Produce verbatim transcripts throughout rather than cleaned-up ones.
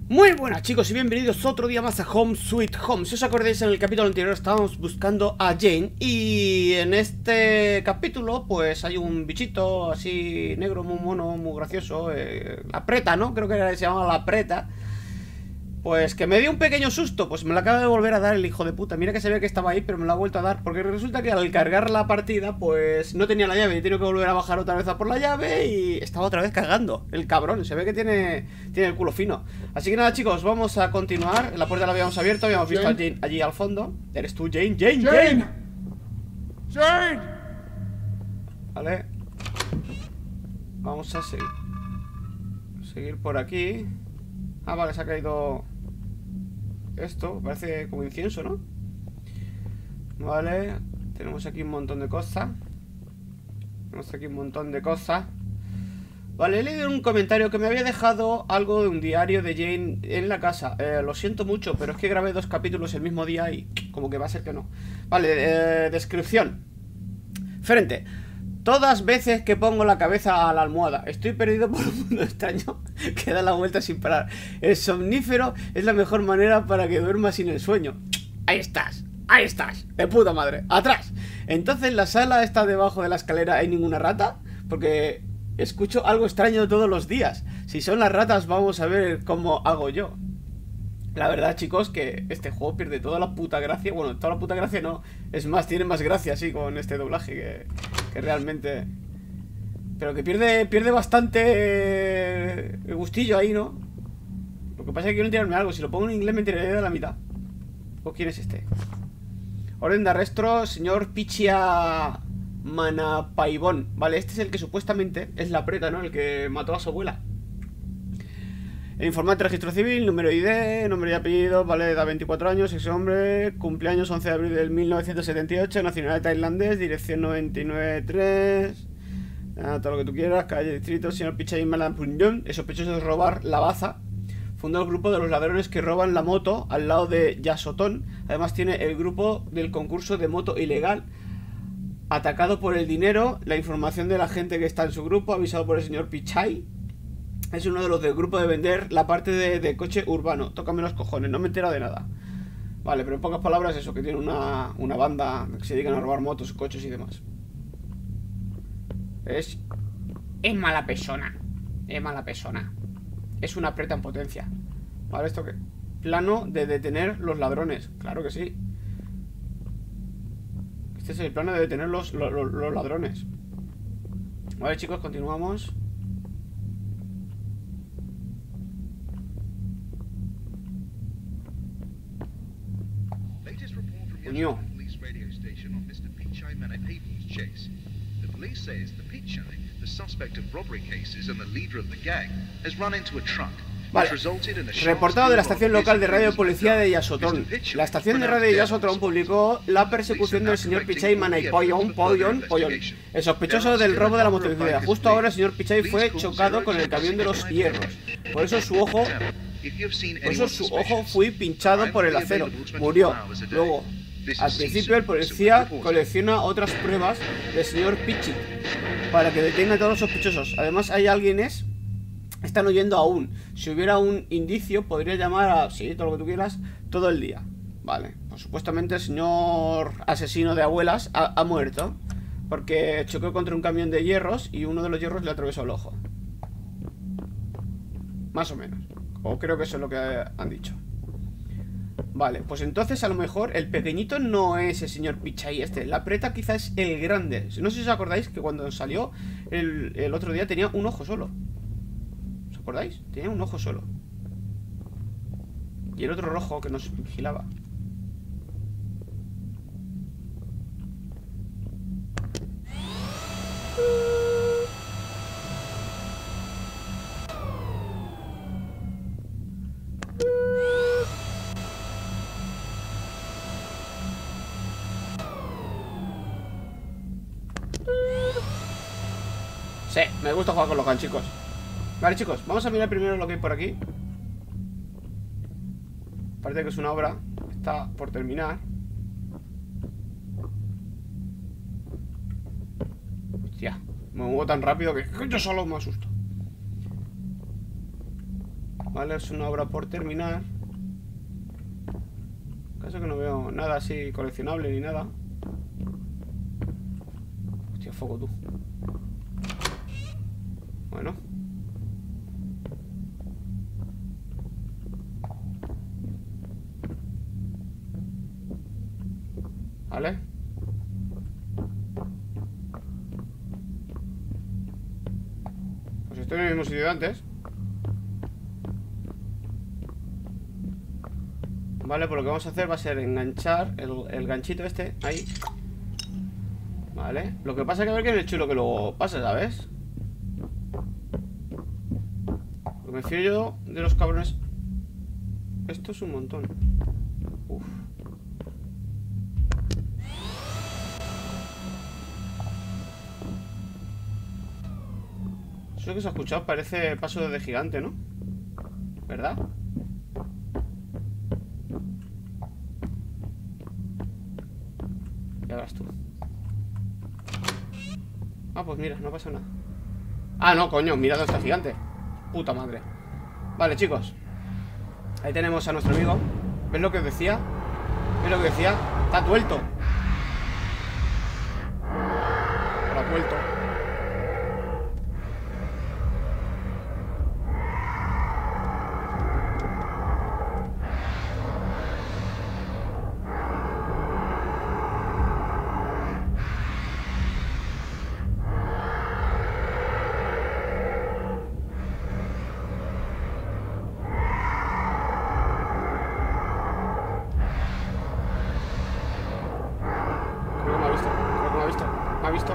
Muy buenas chicos y bienvenidos otro día más a Home Sweet Home. Si os acordáis, en el capítulo anterior estábamos buscando a Jane. Y en este capítulo pues hay un bichito así negro, muy mono, muy gracioso, eh, la preta, ¿no? Creo que era, se llamaba la preta. Pues que me dio un pequeño susto. Pues me lo acaba de volver a dar el hijo de puta. Mira que se ve que estaba ahí, pero me lo ha vuelto a dar. Porque resulta que al cargar la partida pues no tenía la llave. He tenido que volver a bajar otra vez a por la llave. Y estaba otra vez cagando el cabrón. Se ve que tiene, tiene el culo fino. Así que nada chicos, vamos a continuar. La puerta la habíamos abierto, habíamos visto Jane. a Jane allí al fondo. ¿Eres tú, Jane? Jane, Jane. Jane. Jane. Vale. Vamos a seguir Seguir por aquí. Ah, vale, se ha caído esto, parece como incienso, ¿no? Vale, tenemos aquí un montón de cosas. Tenemos aquí un montón de cosas. Vale, he leído un comentario que me había dejado algo de un diario de Jane en la casa. eh, Lo siento mucho, pero es que grabé dos capítulos el mismo día y como que va a ser que no. Vale, eh, descripción. Frente. Todas veces que pongo la cabeza a la almohada estoy perdido por un mundo extraño que da la vuelta sin parar. El somnífero es la mejor manera para que duermas sin el sueño. Ahí estás, ahí estás, de puta madre. Atrás. Entonces, ¿la sala está debajo de la escalera? ¿Hay ninguna rata? Porque escucho algo extraño todos los días. Si son las ratas, vamos a ver cómo hago yo. La verdad, chicos, que este juego pierde toda la puta gracia. Bueno, toda la puta gracia no. Es más, tiene más gracia, sí, con este doblaje que, que realmente... Pero que pierde pierde bastante el gustillo ahí, ¿no? Lo que pasa es que quiero enterarme algo. Si lo pongo en inglés me enteraré de la mitad. ¿O quién es este? Orden de arresto, señor Pichia Manapaibón. Vale, este es el que supuestamente es la preta, ¿no? El que mató a su abuela. El informante, registro civil, número I D, nombre y apellido, vale, edad veinticuatro años, ex hombre, cumpleaños once de abril del mil novecientos setenta y ocho, nacionalidad tailandés, dirección noventa y nueve tres, ah, todo lo que tú quieras, calle, distrito, señor Pichai Malapunjum, es sospechoso de robar la baza, fundó el grupo de los ladrones que roban la moto al lado de Yasotón, además tiene el grupo del concurso de moto ilegal, atacado por el dinero, la información de la gente que está en su grupo, avisado por el señor Pichai. Es uno de los del grupo de vender la parte de, de coche urbano. Tócame los cojones, no me he enterado de nada. Vale, pero en pocas palabras eso, que tiene una, una banda que se dedican a robar motos, coches y demás. Es... Es mala persona. Es mala persona. Es una preta en potencia. Vale, ¿esto qué? Plano de detener los ladrones. Claro que sí. Este es el plano de detener los, los, los, los ladrones. Vale, chicos, continuamos. Unió. Police radio station on mister Pichai Manapaibon's chase. The police says the Pichai, the suspect of robbery cases and the leader of the gang, has run into a truck. Vale, reportado de la estación local de radio policía de Yasotón. La estación de radio de Yasotón publicó la persecución del señor Pichai Manaipoyon, Poyon, Poyon, el sospechoso del robo de la motocicleta. Justo ahora el señor Pichai fue chocado con el camión de los hierros. Por eso su ojo, por eso su ojo fue pinchado por el acero. Murió. Luego, al principio el policía colecciona otras pruebas del señor Pichi para que detenga a todos los sospechosos. Además hay alguienes están oyendo aún. Si hubiera un indicio podría llamar a... Sí, todo lo que tú quieras, todo el día. Vale, pues supuestamente el señor asesino de abuelas ha, ha muerto porque chocó contra un camión de hierros y uno de los hierros le atravesó el ojo. Más o menos. O creo que eso es lo que han dicho. Vale, pues entonces a lo mejor el pequeñito no es el señor Pichai este. La preta quizás es el grande. No sé si os acordáis que cuando salió el, el otro día tenía un ojo solo. ¿Os acordáis? Tenía un ojo solo. Y el otro rojo que nos vigilaba. Sí, me gusta jugar con los gan, chicos. Vale, chicos, vamos a mirar primero lo que hay por aquí. Parece que es una obra. Está por terminar. Hostia, me muevo tan rápido que yo solo me asusto. Vale, es una obra por terminar. Caso que no veo nada así coleccionable ni nada. Hostia, foco tú. Bueno. Vale. Pues estoy en el mismo sitio de antes. Vale, pues lo que vamos a hacer va a ser enganchar el, el ganchito este, ahí. Vale, lo que pasa es que a ver quién es el chulo que luego pasa, ¿sabes? Lo que me fío yo de los cabrones. Esto es un montón. Uf. Eso que se ha escuchado parece paso de gigante, ¿no? ¿Verdad? Ya verás tú. Ah, pues mira, no pasa nada. Ah, no, coño, mira dónde está gigante. Puta madre. Vale, chicos. Ahí tenemos a nuestro amigo. ¿Ves lo que os decía? ¿Ves lo que decía? Está tuerto. Está tuerto. ¿Ha visto?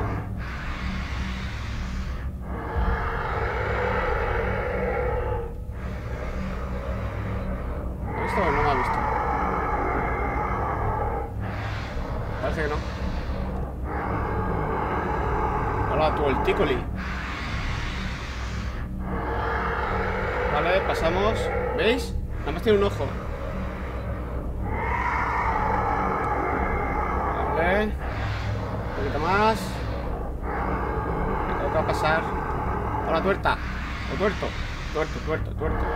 ¿Me ha visto o no me ha visto? Parece que no. Hola, tú, el Ticoli. Vale, pasamos. ¿Veis? Nada más tiene un ojo. Vale. Un poquito más. Me toca pasar. Hola, tuerta. O tuerto. Tuerto, tuerto, tuerto.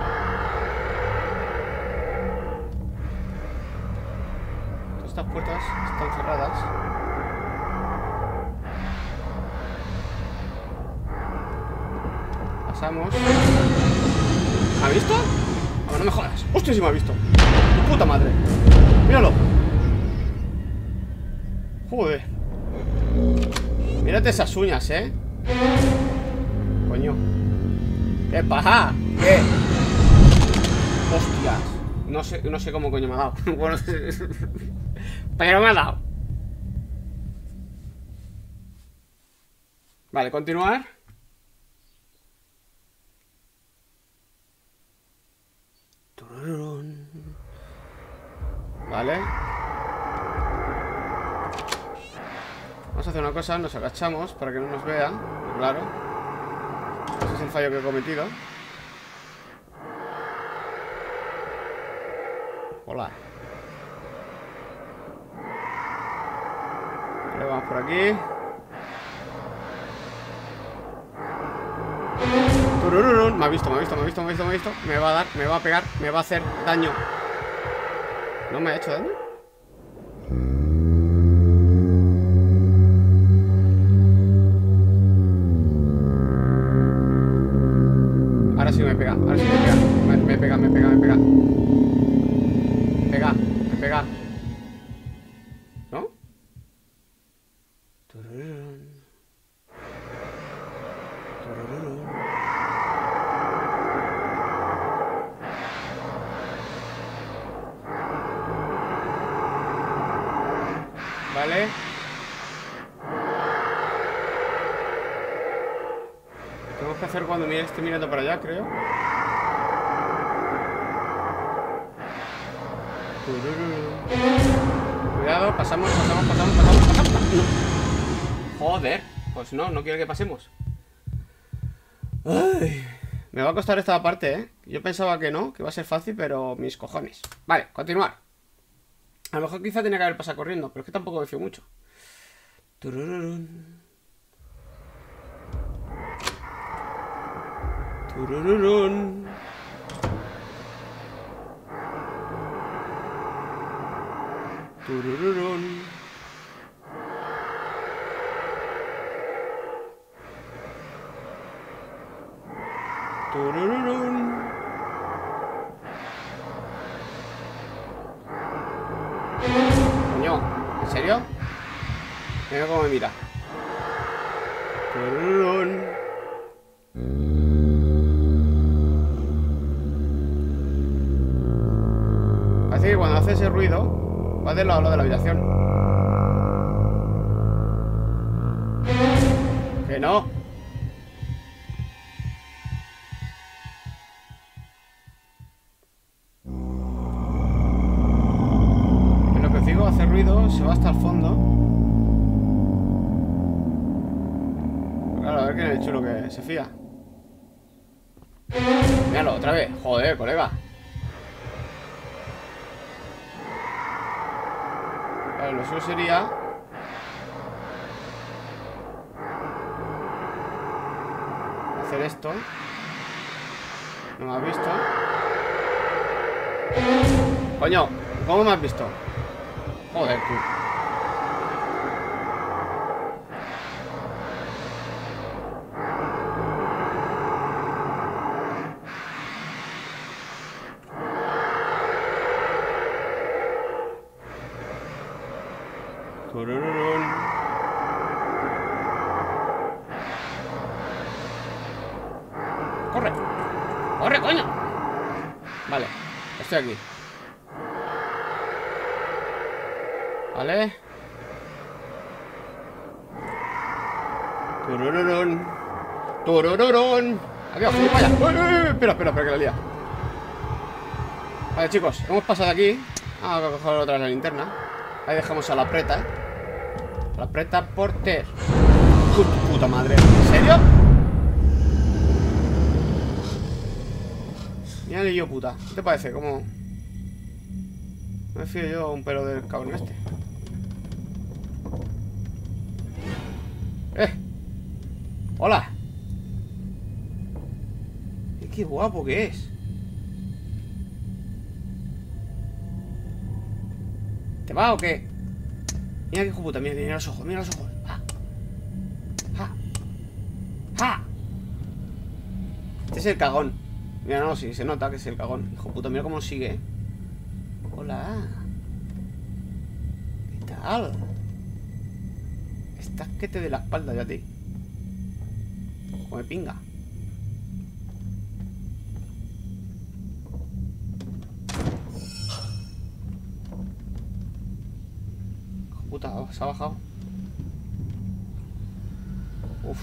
Todas estas puertas están cerradas. Pasamos. ¿Me ha visto? No, no me jodas. Hostia, si me ha visto. ¡Tu puta madre! Míralo. Joder. Mírate esas uñas, ¿eh? Coño. ¿Qué pasa? ¿Qué? Hostias. No sé, no sé cómo coño me ha dado. Bueno, pero me ha dado. Vale, continuar. Vale. Vamos a hacer una cosa, nos agachamos para que no nos vea. Claro. Ese es el fallo que he cometido. Hola. Vale, vamos por aquí. Me ha visto, me ha visto, me ha visto, me ha visto, me ha visto. Me va a dar, me va a pegar, me va a hacer daño. ¿No me ha hecho daño? Ahora sí me pega, ahora sí me pega. Me, me pega, me pega, me pega. Me pega, me pega. ¿No? Vale. Tenemos que hacer cuando mire, esté mirando para allá, creo. Cuidado, pasamos, pasamos, pasamos, pasamos, pasamos. No. Joder, pues no, no quiere que pasemos. Ay, me va a costar esta parte, ¿eh? Yo pensaba que no, que iba a ser fácil, pero mis cojones. Vale, continuar. A lo mejor quizá tenía que haber pasado corriendo, pero es que tampoco me fío mucho. Turururun. Turururun. Turururun. Turururun. Coño, ¿en serio? Mira cómo me mira. Turururun. Parece que cuando hace ese ruido va de lado a lado de la habitación. Que no. En lo que os digo, hace ruido, se va hasta el fondo. Claro, a ver quién es el chulo que se fía. Míralo, otra vez. Joder, colega. Vale, lo suyo sería hacer esto. No me has visto. Coño, ¿cómo me has visto? Joder, tú. Turururun. ¡Corre! ¡Corre, coño! Vale, estoy aquí. Vale. Turururun. Turururun. Adiós, gilipollas. Uy, uy, uy. Espera, espera, espera, que la lía. Vale, chicos, hemos pasado de aquí. Vamos a coger otra vez la linterna. Ahí dejamos a la preta, ¿eh? La preta Porter. Puta madre. ¿En serio? Mira el yo puta. ¿Qué te parece? ¿Cómo? No me fío yo un pelo del cabrón este. ¡Eh! ¡Hola! Y qué guapo que es. ¿Te va o qué? Mira qué hijo puta, mira, mira los ojos, mira los ojos. ¡Ja! ¡Ja! ¡Ja! Este es el cagón. Mira, no, sí, se nota que es el cagón. Hijo puta, mira cómo sigue, ¿eh? Hola. ¿Qué tal? Estás que te dé la espalda ya a ti. Como me pinga. Puta, se ha bajado. Uf.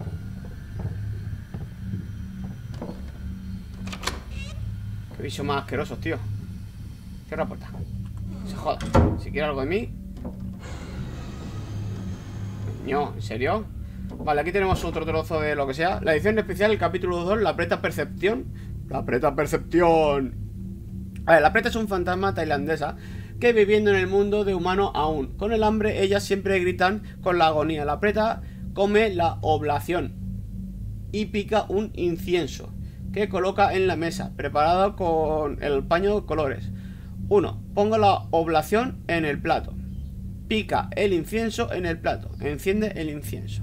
Qué bicho más asquerosos, tío. Cierra la puerta. Se joda. Si quiere algo de mí. No, ¿en serio? Vale, aquí tenemos otro trozo de lo que sea. La edición especial, el capítulo dos, la preta percepción. La preta percepción. A ver, la preta es un fantasma tailandesa que viviendo en el mundo de humano aún. Con el hambre, ellas siempre gritan con la agonía. La preta come la oblación y pica un incienso que coloca en la mesa, preparado con el paño de colores. uno. Ponga la oblación en el plato. Pica el incienso en el plato. Enciende el incienso.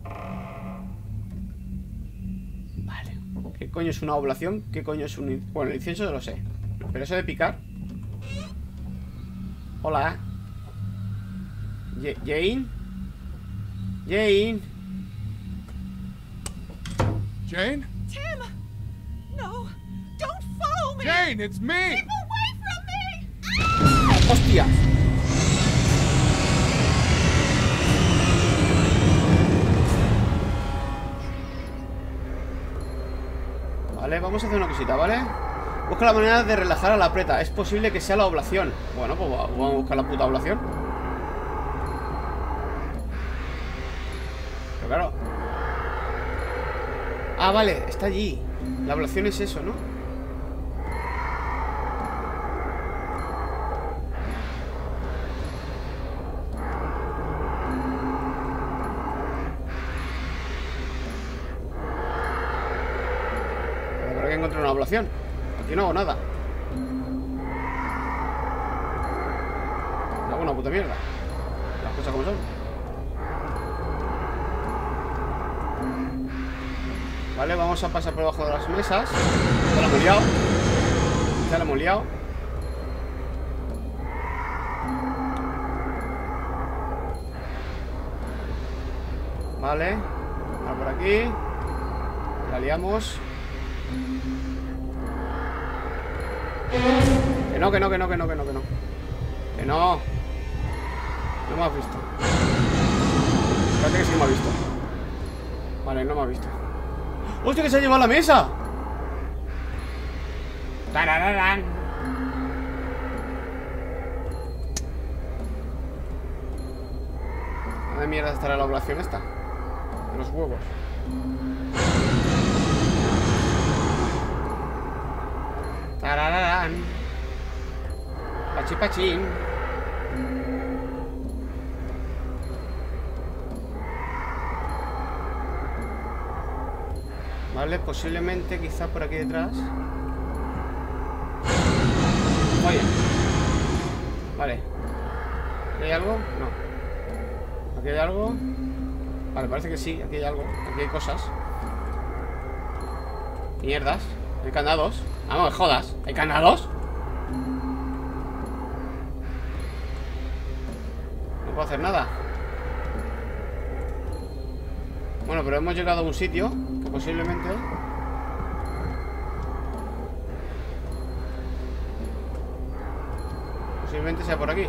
Vale. ¿Qué coño es una oblación? ¿Qué coño es un incienso? Bueno, el incienso lo sé. Pero eso de picar. Hola. Jane. Jane. Jane? Tim! No! Don't follow me! Jane, it's me! Keep away from me! ¡Hostias! Vale, vamos a hacer una cosita, ¿vale? Busca la manera de relajar a la preta. Es posible que sea la oblación. Bueno, pues vamos a buscar la puta oblación. Pero claro. Ah, vale, está allí. La oblación es eso, ¿no? Pero habrá que encontrar una oblación. Aquí no hago nada. hago una puta mierda. Las cosas como son. Vale, vamos a pasar por debajo de las mesas. Ya la hemos liado. Ya la hemos liado. Vale. Ahora por aquí. La liamos. Que no, que no, que no, que no, que no, que no. Que no. No me has visto. Espérate que sí me ha visto. Vale, no me ha visto. ¡Hostia, que se ha llevado la mesa! ¡Tarararán! ¿Dónde mierda estará la ovulación esta? De los huevos. ¡Tarararán! ¡Pachi, pachín! Vale, posiblemente, quizá por aquí detrás. Oye. Vale. ¿Aquí hay algo? No. ¿Aquí hay algo? Vale, parece que sí, aquí hay algo. Aquí hay cosas. Mierdas. Hay candados. Vamos, me jodas. ¿Hay candados? No puedo hacer nada. Bueno, pero hemos llegado a un sitio que posiblemente... Posiblemente sea por aquí.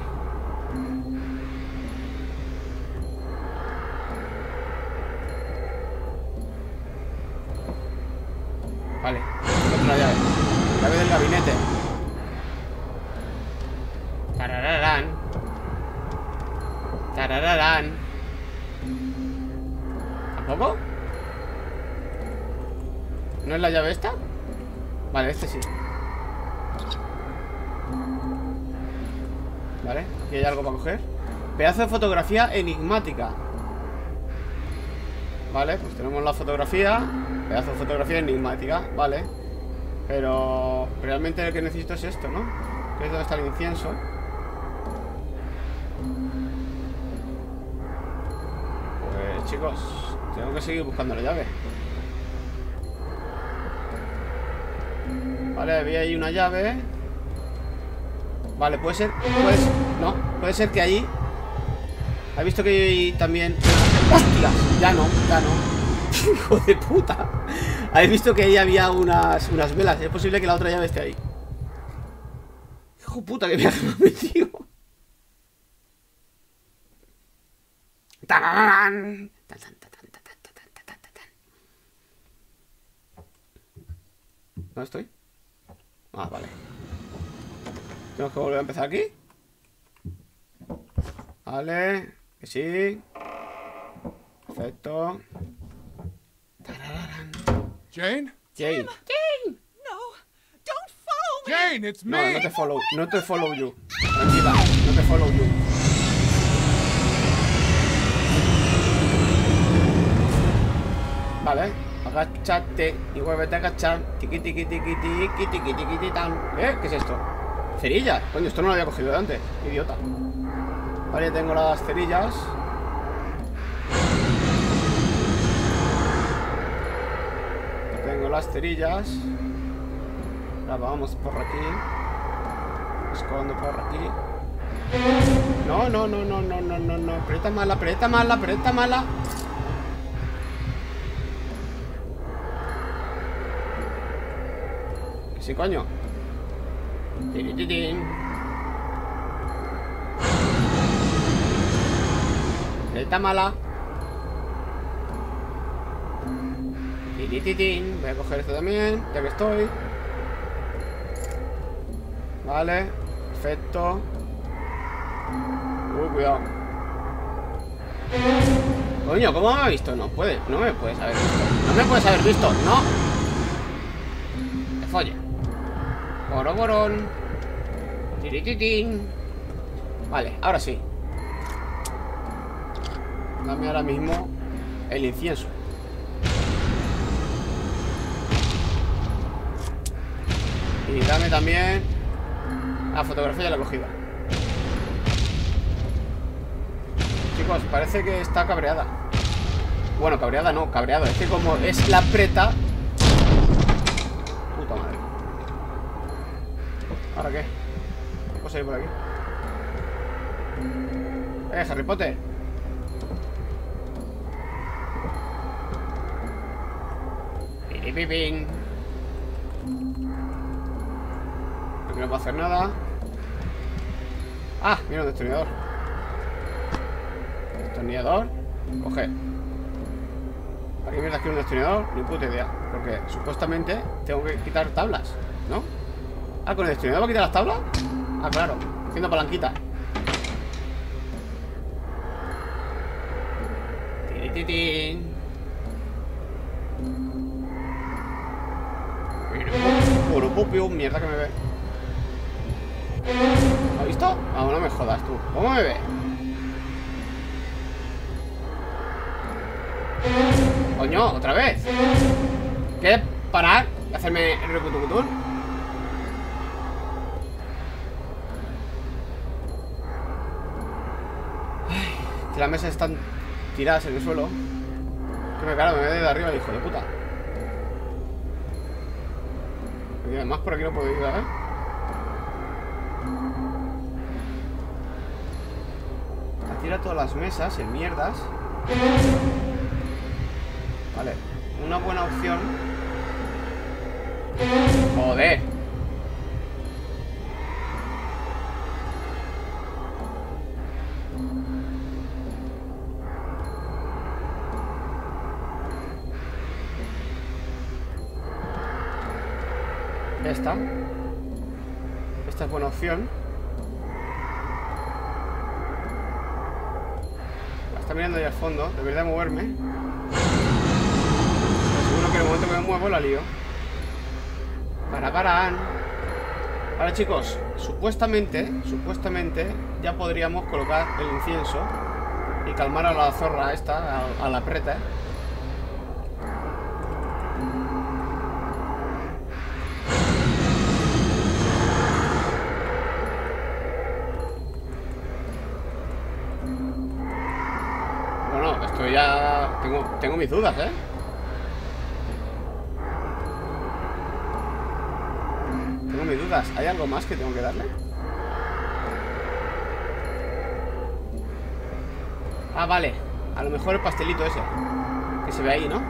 Vale, otra llave. Llave del gabinete. Tarararán. Tarararán. ¿Tampoco? ¿No es la llave esta? Vale, este sí. Vale, aquí hay algo para coger. Pedazo de fotografía enigmática. Vale, pues tenemos la fotografía. Pedazo de fotografía enigmática, vale. Pero realmente lo que necesito es esto, ¿no? Que es donde está el incienso. Pues chicos, tengo que seguir buscando la llave. Vale, había ahí una llave. Vale, puede ser, puede ser, no, puede ser que allí. ¿Ha visto que hay también? ¡Hostias! Ya no, ya no. Hijo de puta. ¿Habéis visto que ahí había unas, unas velas? Es posible que la otra llave esté ahí. Hijo de puta, que viaje me ha metido. ¡Tararán! ¿Dónde estoy? Ah, vale. Tengo que volver a empezar aquí. Vale, que sí. Perfecto. Jane? Jane. Jane! No! Don't follow me! Jane, it's No, me! no te follow, no te follow you. Tranquila, no te follow you. Vale, agáchate y vuélvete a agachar. Tiqui tiqui tiqui tiqui tiqui tiqui tiqui tan. ¿Eh? ¿Qué es esto? Cerillas. Coño, esto no lo había cogido de antes. Idiota. Vale, tengo las cerillas. Tengo las cerillas. Ahora vamos por aquí. Escondo por aquí. No, no, no, no, no, no, no, no. Aprieta mala, aprieta mala, aprieta mala. Que sí, coño. Tiritín. Aprieta mala. Tiritín. Voy a coger esto también, ya que estoy. Vale, perfecto. Uy, cuidado. Coño, ¿cómo me ha visto? No puede, no me puedes haber visto. No me puedes haber visto, no. Te folle. Boroborón. Tirititín. Vale, ahora sí. Dame ahora mismo el incienso. Y dame también la fotografía de la cogida. chicos, parece que está cabreada. Bueno, cabreada no, cabreado. Es que como es la preta. Puta madre. ¿Ahora qué? ¿Qué cosa hay por aquí? Eh, Harry Potter. Piripipín. Aquí no puedo hacer nada. Ah, mira un destornillador. Destornillador. Coge. ¿Para qué mierda quiero un destornillador? Ni puta idea. Porque supuestamente tengo que quitar tablas, ¿no? Ah, ¿con el destornillador va a quitar las tablas? Ah, claro. Haciendo palanquita. Tirititín. Puro pupio, mierda que me ve. ¿Lo has visto? Vamos, no me jodas tú. ¿Cómo me ve? Coño, otra vez. ¿Quieres parar y hacerme el recutucutún? Que las mesas están tiradas en el suelo. Que me claro, me ve de arriba el hijo de puta. Y además por aquí no puedo ir, ¿eh? Tira todas las mesas en mierdas. Vale, una buena opción. Joder. Esta Esta es buena opción. La está mirando ahí al fondo. Debería moverme. Pero seguro que en el momento que me muevo la lío. Para, paran. Vale, chicos. Supuestamente Supuestamente ya podríamos colocar el incienso y calmar a la zorra esta, a, a la preta. Esto ya... Tengo, tengo mis dudas, ¿eh? Tengo mis dudas. ¿Hay algo más que tengo que darle? Ah, vale. A lo mejor el pastelito ese que se ve ahí, ¿no?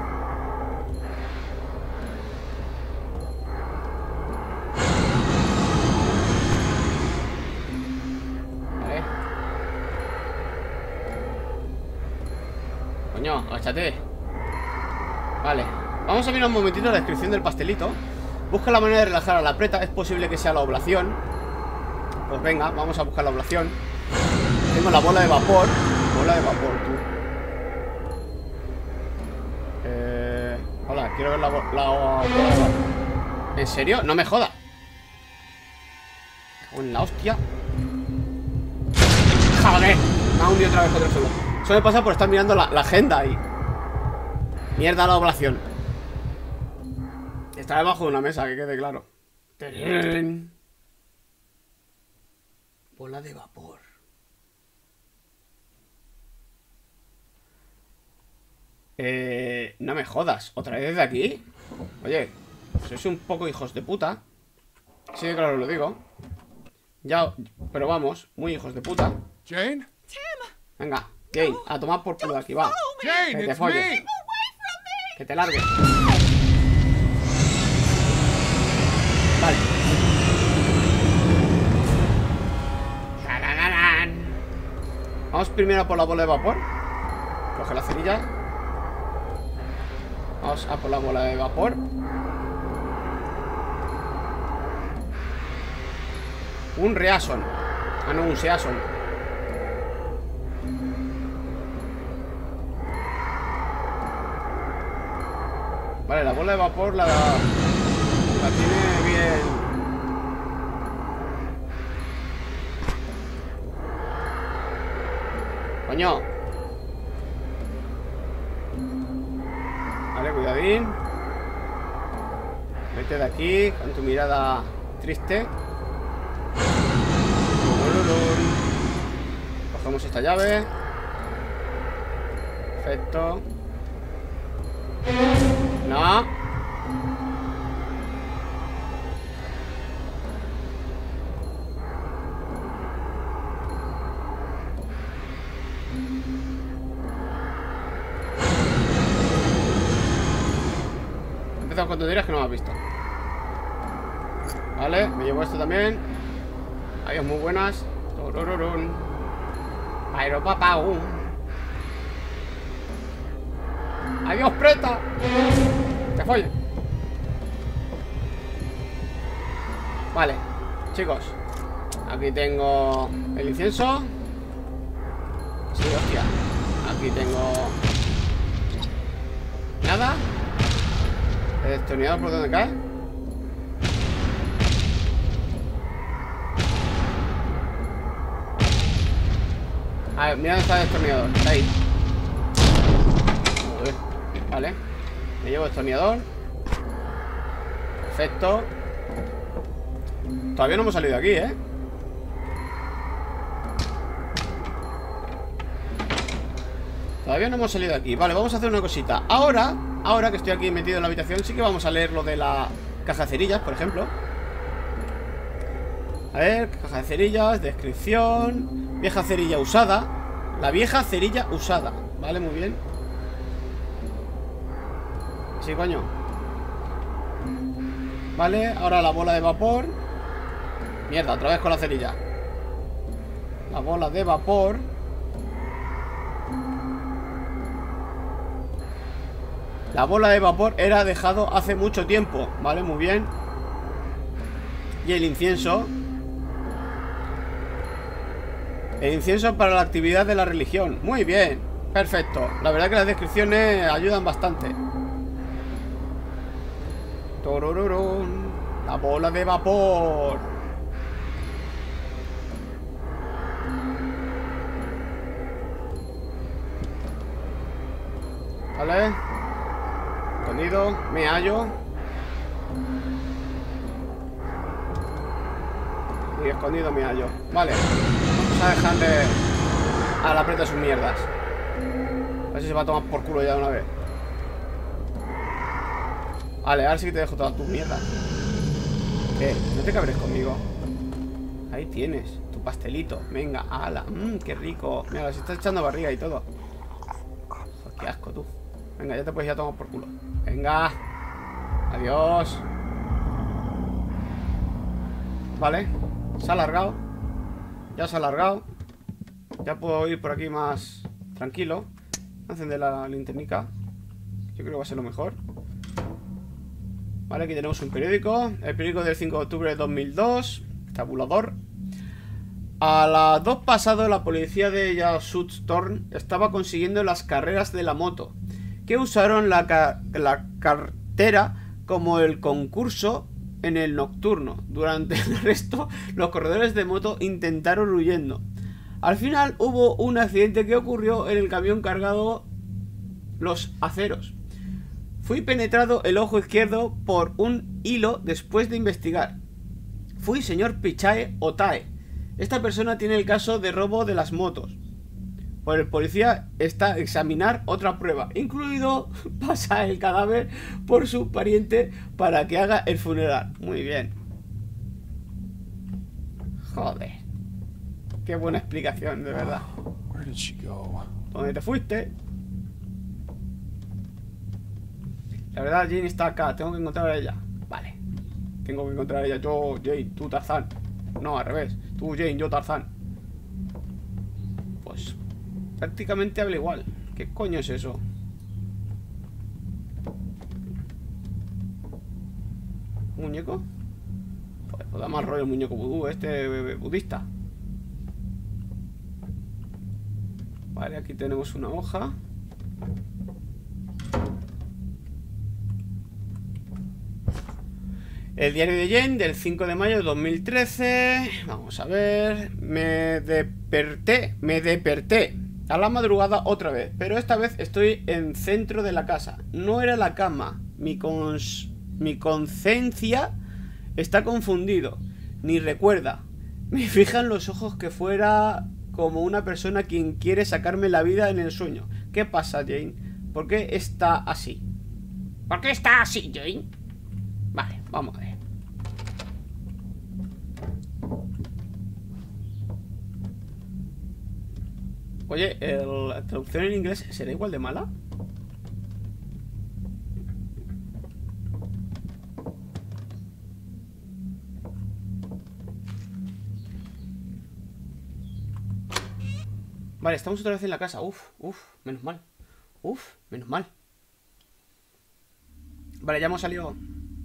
Coño, agáchate. Vale, vamos a mirar un momentito la descripción del pastelito. Busca la manera de relajar a la preta. Es posible que sea la oblación. Pues venga, vamos a buscar la oblación. Tengo la bola de vapor. Bola de vapor, tú. Eh... Hola, quiero ver la, bo la bola de vapor. ¿En serio? No me joda. Cago en la hostia. ¡Joder! Me ha hundido otra vez contra el suelo. Eso me pasa por estar mirando la, la agenda ahí. Mierda la oblación. Está debajo de una mesa, que quede claro. ¡Tarán! Bola de vapor. Eh... No me jodas. ¿Otra vez desde aquí? Oye, sois un poco hijos de puta. Sí, claro, lo digo. Ya, pero vamos, muy hijos de puta. Jane? Venga, Jane, a tomar por culo de aquí, va. Jane, Que te it's folles. me! Que te largues. Vale. ¡Tarararán! Vamos primero a por la bola de vapor. Coge la cerilla. Vamos a por la bola de vapor. Un Reason. Ah, no, un Season. Vale, la bola de vapor la, la tiene bien. Coño. Vale, cuidadín. Vete de aquí con tu mirada triste. Cogemos esta llave. Perfecto. No. Empezamos con tonterías que no me has visto. Vale, me llevo esto también. Adiós, muy buenas. Torororón. Aeropapau. Adiós, preta. Que folle. Vale, chicos. Aquí tengo el incienso. Sí, hostia. Aquí tengo... nada. El destornillador, ¿por dónde cae? A ver, mira dónde está el destornillador. Está ahí. Joder. Vale. Me llevo el destornillador. Perfecto. Todavía no hemos salido de aquí, ¿eh? Todavía no hemos salido de aquí. Vale, vamos a hacer una cosita. Ahora, ahora que estoy aquí metido en la habitación, sí que vamos a leer lo de la caja de cerillas, por ejemplo. A ver, caja de cerillas, descripción. Vieja cerilla usada. La vieja cerilla usada. Vale, muy bien. Sí, coño. Vale, ahora la bola de vapor. Mierda, otra vez con la cerilla. La bola de vapor. La bola de vapor era dejado hace mucho tiempo. Vale, muy bien. Y el incienso. El incienso para la actividad de la religión. Muy bien, perfecto. La verdad que las descripciones ayudan bastante. Torororón. La bola de vapor. Vale. Escondido, me hallo. Y escondido me hallo. Vale. Vamos a dejarle a la preta sus mierdas. A ver si se va a tomar por culo ya de una vez. Vale, ahora sí que te dejo todas tus mierdas. ¿Qué? ¿No te cabres conmigo? Ahí tienes tu pastelito. Venga, ala. Mmm, qué rico. Mira, se está echando barriga y todo. Joder, qué asco tú. Venga, ya te puedes ir a tomar por culo. Venga. Adiós. Vale. Se ha alargado. Ya se ha alargado. Ya puedo ir por aquí más tranquilo. Encender la linternica. Yo creo que va a ser lo mejor. Vale, aquí tenemos un periódico. El periódico del cinco de octubre de dos mil dos. Tabulador. A las dos pasado, la policía de Yasuttorn estaba consiguiendo las carreras de la moto, que usaron la, ca la cartera como el concurso en el nocturno. Durante el arresto, los corredores de moto intentaron huyendo. Al final hubo un accidente que ocurrió en el camión cargado los aceros. Fui penetrado el ojo izquierdo por un hilo después de investigar. Fui señor Pichae Otae. Esta persona tiene el caso de robo de las motos. Por el policía está examinar otra prueba, incluido pasar el cadáver por su pariente para que haga el funeral. Muy bien. Joder. Qué buena explicación, de verdad. Where did she go? ¿Dónde te fuiste? La verdad, Jane está acá. Tengo que encontrar a ella. Vale. Tengo que encontrar a ella. Yo, Jane, tú Tarzán. No, al revés. Tú, Jane, yo Tarzán. Pues prácticamente habla igual. ¿Qué coño es eso? ¿Un muñeco? Pues, pues da más rollo el muñeco vudú, este budista. Vale, aquí tenemos una hoja. El diario de Jane del cinco de mayo de dos mil trece. Vamos a ver. Me desperté, me desperté a la madrugada otra vez, pero esta vez estoy en centro de la casa. No era la cama. Mi cons, mi conciencia está confundido. Ni recuerda. Me fijan los ojos que fuera como una persona quien quiere sacarme la vida en el sueño. ¿Qué pasa, Jane? ¿Por qué está así? ¿Por qué está así, Jane? Vale, vamos a ver. Oye, el- ¿la traducción en inglés será igual de mala? Vale, estamos otra vez en la casa. Uf, uf, menos mal. Uf, menos mal. Vale, ya hemos salido.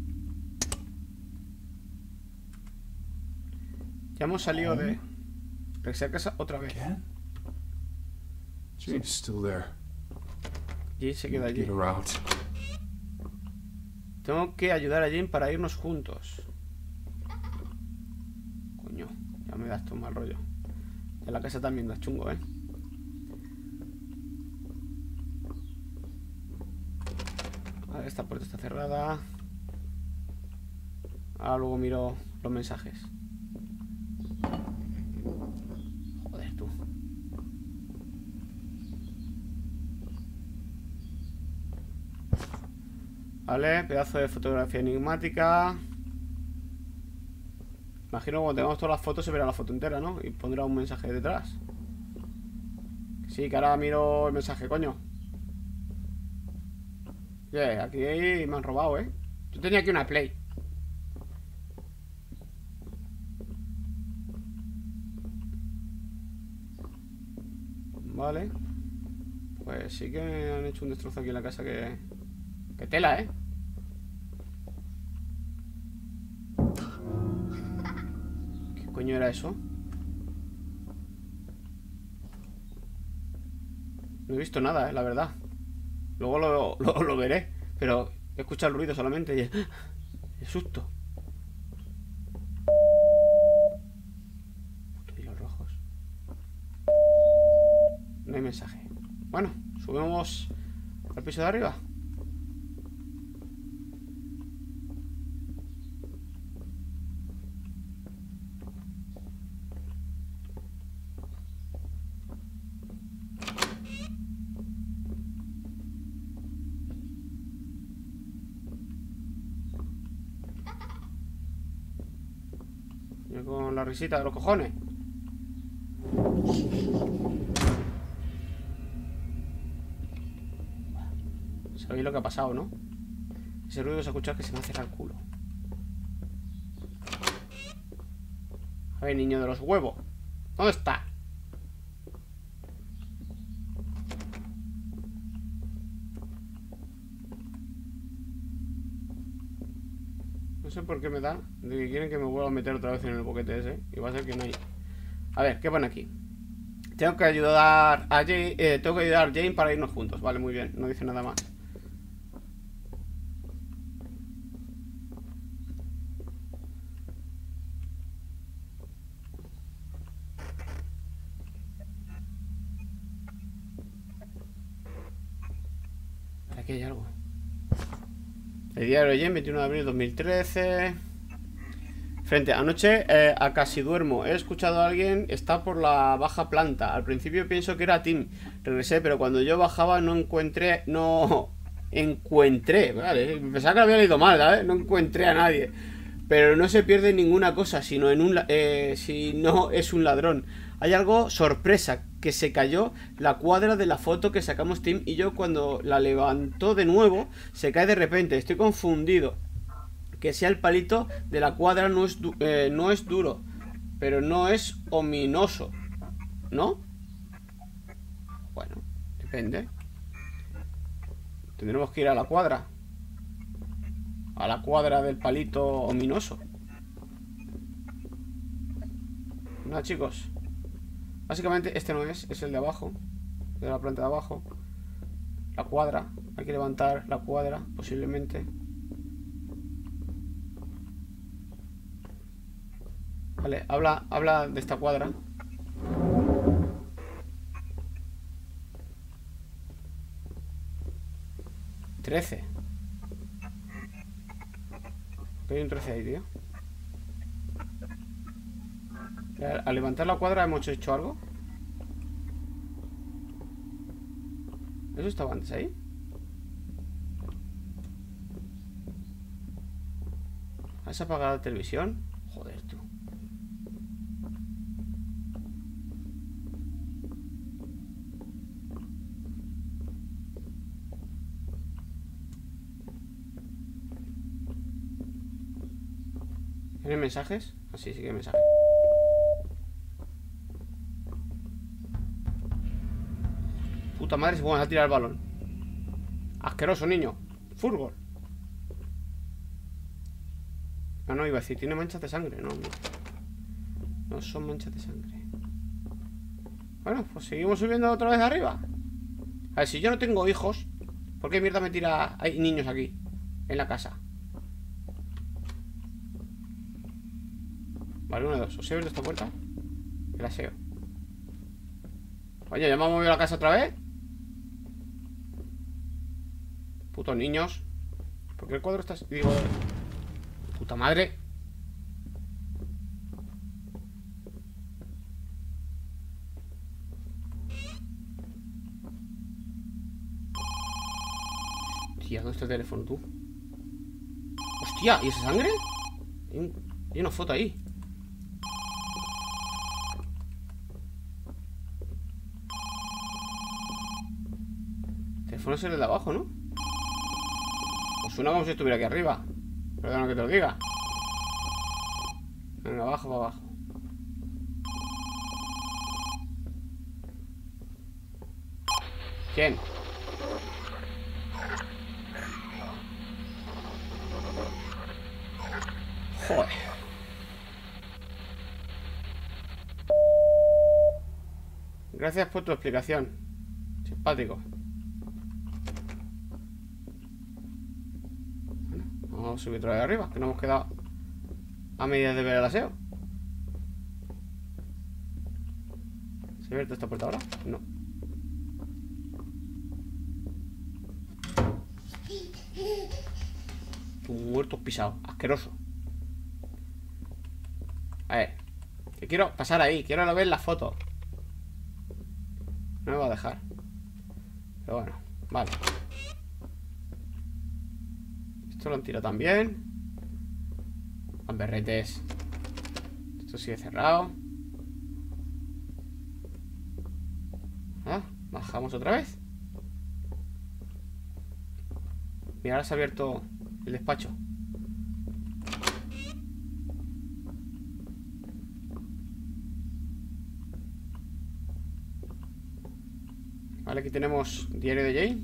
Ya hemos salido de... Regresé a casa otra vez. Ken? Jane's still there. Jane se queda allí. Get her out. Tengo que ayudar a Jane para irnos juntos. Coño, ya me das tu mal rollo. Ya la casa también da chungo, eh. Vale, esta puerta está cerrada. Ahora luego miro los mensajes. Joder, tú. Vale, pedazo de fotografía enigmática. Imagino que cuando tengamos todas las fotos se verá la foto entera, ¿no? Y pondrá un mensaje detrás. Sí, que ahora miro el mensaje, coño. Yeah, aquí me han robado, ¿eh? Yo tenía aquí una Play. Vale. Pues sí que me han hecho un destrozo aquí en la casa que... Que tela, ¿eh? ¿Qué coño era eso? No he visto nada, ¿eh? La verdad. Luego lo, lo, lo veré. Pero he escuchado el ruido solamente y el, el susto. Y los rojos. No hay mensaje. Bueno, subimos al piso de arriba. Yo con la risita de los cojones. Sabéis lo que ha pasado, ¿no? Ese ruido se ha escuchado que se me ha cerrado el culo. A ver, niño de los huevos. ¿Dónde está? No sé por qué me da de que quieren que me vuelva a meter otra vez en el boquete ese. Y va a ser que no hay. A ver, ¿qué pone aquí? Tengo que ayudar a Jane, eh, tengo que ayudar a Jane para irnos juntos. Vale, muy bien, no dice nada más. Aquí hay algo. El diario de Jane, veintiuno de abril de dos mil trece. Frente, anoche eh, a casi duermo. He escuchado a alguien, está por la baja planta. Al principio pienso que era Tim. Regresé, pero cuando yo bajaba no encontré, no encontré, vale, pensaba que lo había leído mal, ¿sabes? No encontré a nadie. Pero no se pierde ninguna cosa, sino en un, eh, si no es un ladrón. Hay algo sorpresa, que se cayó la cuadra de la foto que sacamos Tim y yo cuando la levantó de nuevo, se cae de repente. Estoy confundido. Que sea el palito de la cuadra no es, eh, no es duro, pero no es ominoso, ¿no? Bueno, depende. Tendremos que ir a la cuadra. A la cuadra del palito ominoso. Nada, chicos. Básicamente este no es, es el de abajo. De la planta de abajo. La cuadra. Hay que levantar la cuadra, posiblemente. Vale, habla, habla de esta cuadra. Trece. ¿Qué hay un trece ahí, tío? Al, al levantar la cuadra hemos hecho algo. ¿Eso estaba antes ahí? ¿Has apagado la televisión? Joder, tú. ¿Tiene mensajes? Ah, sí, sí que hay mensajes. Puta madre, se pueden a tirar el balón. Asqueroso, niño. Fútbol. Ah, no, iba a decir, tiene manchas de sangre. No, no. No son manchas de sangre. Bueno, pues seguimos subiendo otra vez arriba. A ver, si yo no tengo hijos, ¿por qué mierda me tira? Hay niños aquí, en la casa. Vale, uno de dos. ¿Os he abierto esta puerta? El aseo. Oye, ¿ya me ha movido la casa otra vez? Putos niños. ¿Por qué el cuadro está...? Digo... Puta madre. Hostia, ¿dónde está el teléfono, tú? Hostia, ¿y esa sangre? Hay, un... Hay una foto ahí. El teléfono es el de abajo, ¿no? Pues suena como si estuviera aquí arriba. Perdona que te lo diga. Venga, abajo, para abajo. ¿Quién? Joder. Gracias por tu explicación. Simpático. Vamos a subir otra vez arriba, que no hemos quedado a medida de ver el aseo. ¿Se ha abierto esta puerta ahora? No. Un muerto pisado, asqueroso. A ver, que quiero pasar ahí, quiero ver la foto. No me va a dejar. Pero bueno, vale. Esto lo han tirado también. Amberretes. Esto sigue cerrado. Ah, bajamos otra vez. Mira, ahora se ha abierto el despacho. Vale, aquí tenemos diario de Jane.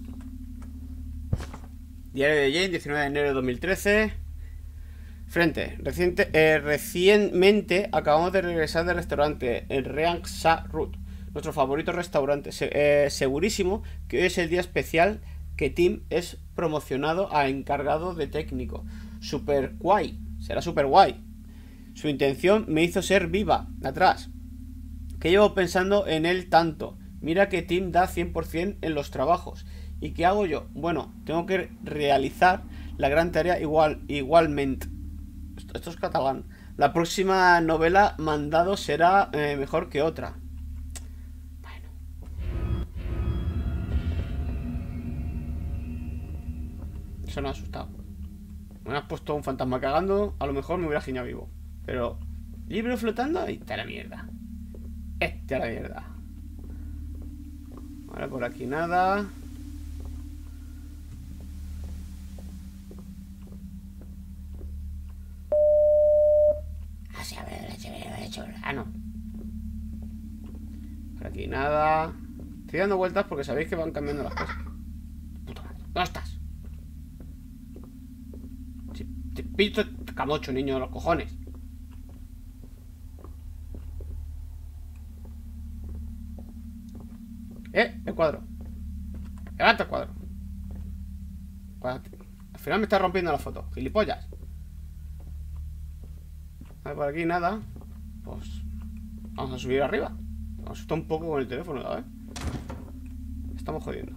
Diario de Jane, diecinueve de enero de dos mil trece. Frente, reciente, eh, recientemente acabamos de regresar del restaurante, el Reang Sa Rut, nuestro favorito restaurante. Se, eh, segurísimo que hoy es el día especial que Tim es promocionado a encargado de técnico. Super guay, será super guay. Su intención me hizo ser viva, atrás. Que llevo pensando en él tanto. Mira que Tim da cien por cien en los trabajos. ¿Y qué hago yo? Bueno, tengo que realizar la gran tarea igual, igualmente. Esto, esto es catalán. La próxima novela mandado será eh, mejor que otra. Bueno. Eso me ha asustado. Me has puesto un fantasma cagando. A lo mejor me hubiera giñado vivo. Pero libro flotando y está la mierda. Esta la mierda. Ahora por aquí nada. Ah, no. Por aquí nada. Estoy dando vueltas porque sabéis que van cambiando las cosas. Puta madre. ¿Dónde estás? Si te pito camocho, niño, de los cojones. Eh, el cuadro. Levanta el cuadro. Al final me está rompiendo la foto. Gilipollas. A ver, por aquí nada. Pues vamos a subir arriba. Me asusta un poco con el teléfono, ¿sabes? Estamos jodiendo.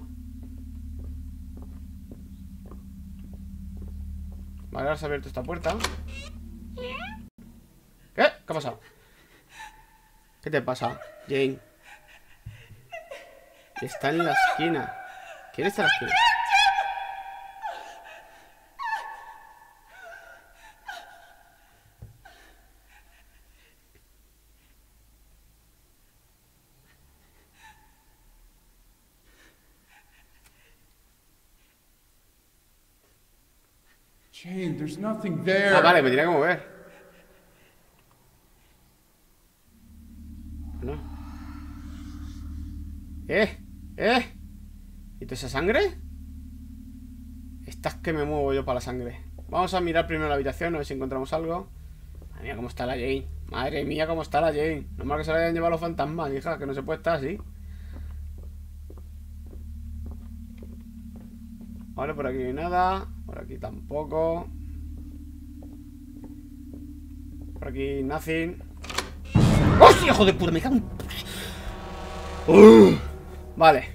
Vale, ahora se ha abierto esta puerta. ¿Qué? ¿Qué ha pasado? ¿Qué te pasa, Jane? Está en la esquina. ¿Quién está en la esquina? Jane, there's nothing there. Ah, vale, me tenía que mover. No. ¿Eh? ¿Eh? ¿Y toda esa sangre? Estás que me muevo yo para la sangre. Vamos a mirar primero la habitación, a ver si encontramos algo. Madre mía, cómo está la Jane. Madre mía, cómo está la Jane. No más que se la hayan llevado los fantasmas, hija, que no se puede estar así. Vale, por aquí no hay nada. Por aquí tampoco. Por aquí nothing. ¡Hostia, hijo de puta! Me cago en... Uh, vale.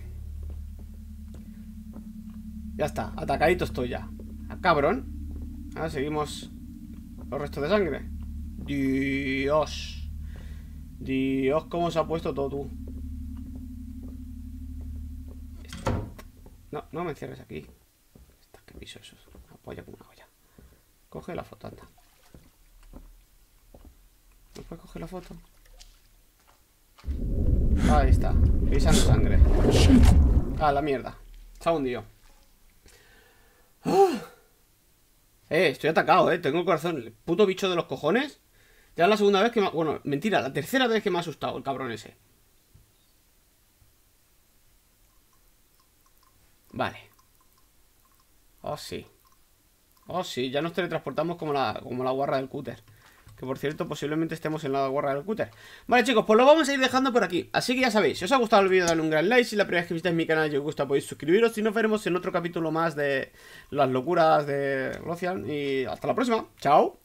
Ya está, atacadito estoy ya. Ah, cabrón. Ahora seguimos los restos de sangre. Dios. Dios, cómo se ha puesto todo tú. No, no me encierres aquí. ¿Qué piso eso? Una polla con una olla. Coge la foto, anda. ¿No puedes coger la foto? Ahí está. Pisando sangre. Ah, la mierda. Está hundido. ¡Ah! Eh, estoy atacado, eh. Tengo el corazón. El puto bicho de los cojones. Ya es la segunda vez que me ha... Bueno, mentira, la tercera vez que me ha asustado el cabrón ese. Vale. Oh, sí. Oh, sí, ya nos teletransportamos como la, como la guarra del cúter. Que por cierto, posiblemente estemos en la guarra del cúter. Vale, chicos, pues lo vamos a ir dejando por aquí. Así que ya sabéis, si os ha gustado el vídeo, dale un gran like. Si es la primera vez que visitáis mi canal y os gusta, podéis suscribiros. Si nos veremos en otro capítulo más de las locuras de Lothian. Y hasta la próxima. Chao.